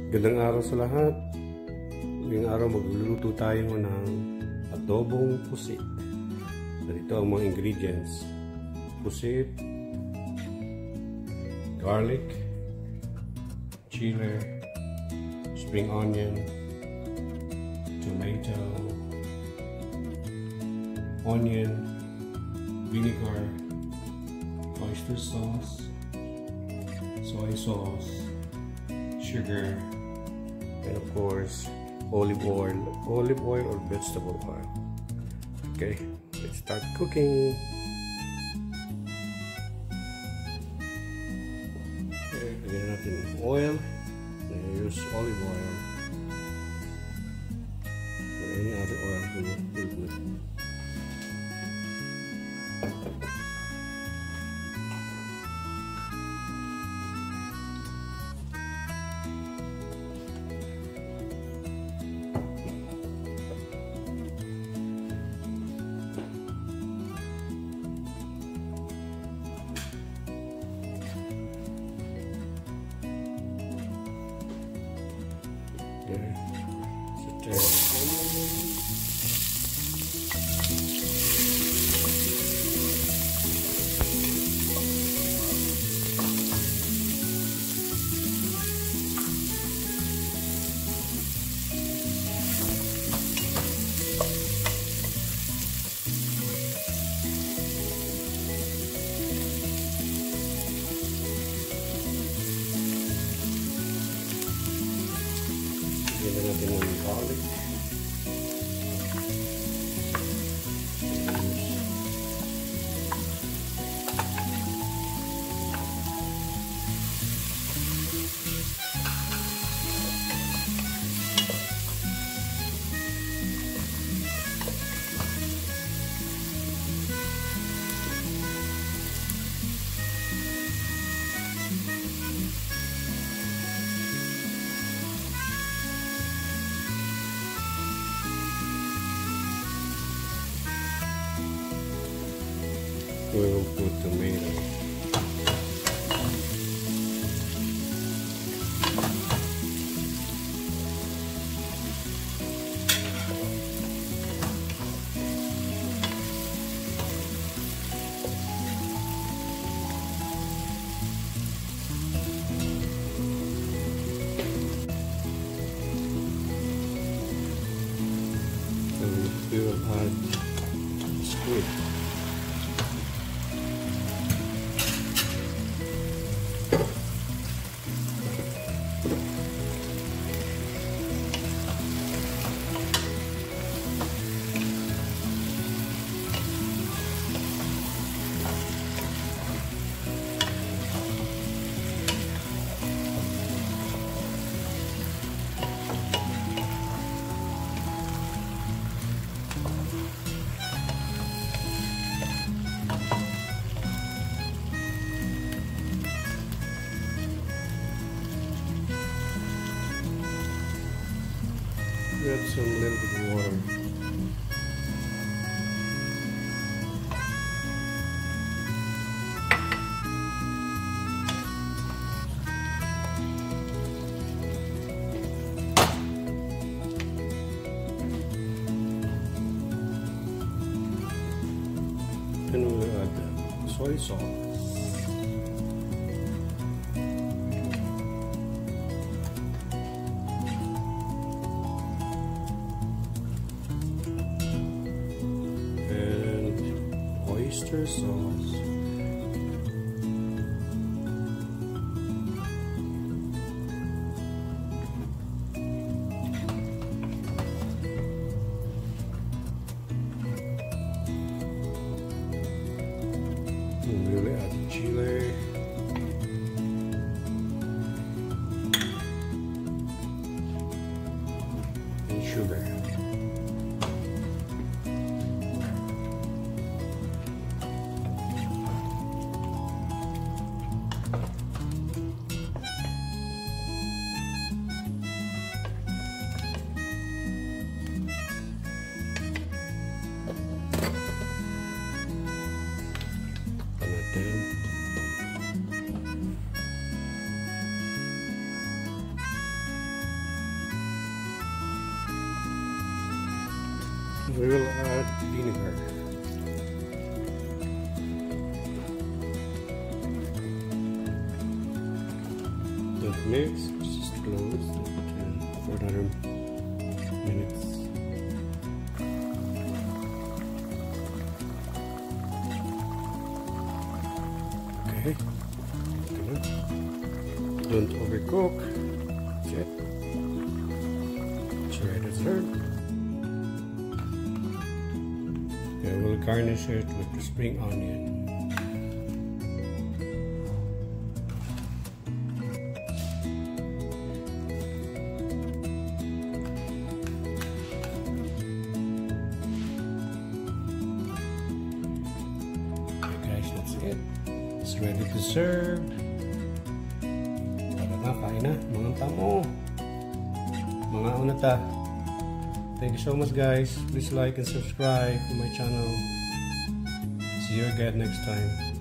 Gandang araw sa lahat. Ngayong araw magluluto tayo ng adobong pusit. Dito ang mga ingredients: pusit, garlic, chili, spring onion, tomato, onion, vinegar, oyster sauce, soy sauce, sugar, and of course olive oil or vegetable oil. Okay, let's start cooking. Okay, lagyan natin ng oil. Use olive oil or any other oil will good. Lagyan natin ng garlic. We'll put tomato. And we will add squid. Add some little bit of water. Then we'll add soy sauce. Oyster sauce. And we'll add chili. And sugar. we will add vinegar. Don't mix, just close and for another minutes. Okay. Don't overcook. That's it. It's ready to serve. Okay, we'll garnish it with the spring onion. Okay guys, that's it. It's ready to serve. Kain na, mga tamo, mga unata. Thank you so much guys. Please like and subscribe to my channel. See you again next time.